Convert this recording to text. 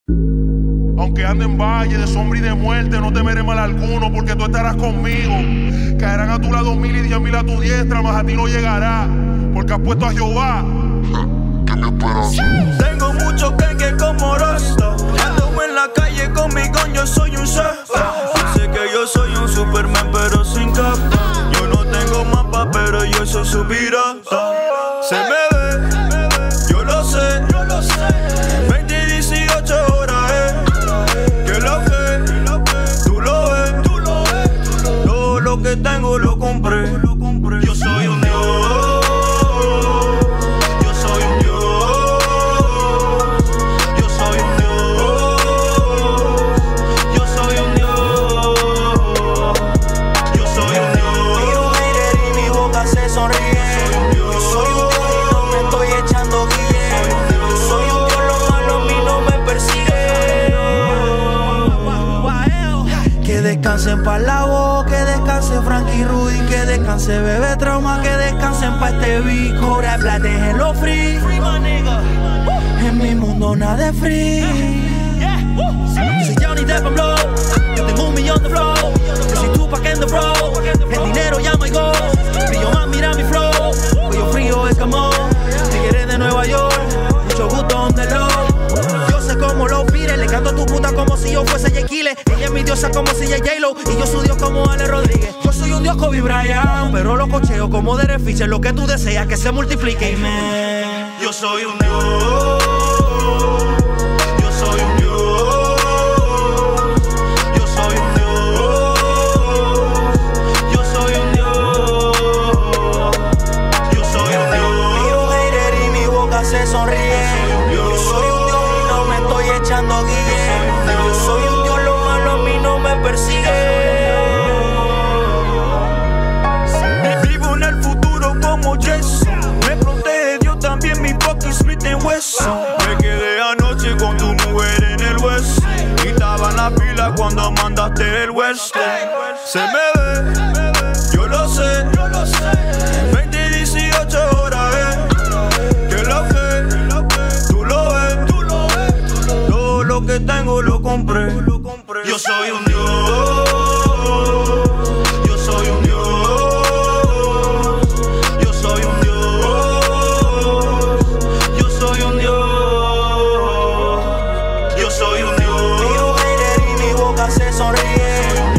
Aunque ande en valle de sombra y de muerte, no temeré mal alguno, porque tú estarás conmigo. Caerán a tu lado 1000 y 10.000 a tu diestra, mas a ti no llegará, porque has puesto a Jehová. ¿Qué me esperas? Tengo mucho que como Rasta. Ando en la calle con mi coño, soy un cepa. Sé que yo soy un Superman, pero sin capa. Yo no tengo mapa, pero yo soy su pirata. Se me ve, yo lo sé. 20 y 18 horas, que lo que tú lo ves. Todo lo que tengo lo compré. Yo soy un Dios. Yo soy un Dios. Yo soy un Dios. Yo soy un Dios. Yo soy un Dios. Miro hater y mi boca se sonríe. Yo soy un Dios y no me estoy echando guille. Yo soy un Dios, lo malo a mí no me persigue. Que descansen pa' la voz, que descanse Frankie Rudy, que descanse Bebé Trauma, que descansen pa' este beat. Cobra plata, déjenlo free. En mi mundo nada es free. Yo soy Johnny Depp en Blow, yo tengo 1 millón de flow. Yo soy Tupac en the bro, el dinero llama y go. Brillo más, mira mi flow, cuello frío es camón. Tigres de Nueva York, mucho gusto on the low. Yo sé cómo lo pire, le canto a tu puta como si yo fuese Yequile. Ella es mi diosa como si ella J-Lo, y yo su dios como Ale Rodríguez. Yo soy un dios Kobe Bryant, pero lo cocheo como Derek Fisher. Lo que tú deseas que se multiplique, amen. Yo soy un Dios. Yo soy un Dios. Yo soy un Dios. Yo soy un Dios. Yo soy un Dios. Miro hater y mi boca se sonríe. Yo soy un dios y no me estoy echando guille. Yo soy un dios, lo malo a mí no me persigue. Vivo en el futuro como Jason. Me protege Dios también mi Bucky Smith en Wesson. Me quedé anoche con tu mujer en el West. Y estaba en la fila cuando mandaste el Western. Se me ve, yo lo sé. 20 y 18 horas, que lo que tú lo ves. Todo lo que tengo lo compré. Yo soy un Dios. Yo soy un Dios. Yo soy un Dios. Yo soy un Dios. Yo soy un Dios. Miro hater y mi boca se sonríe.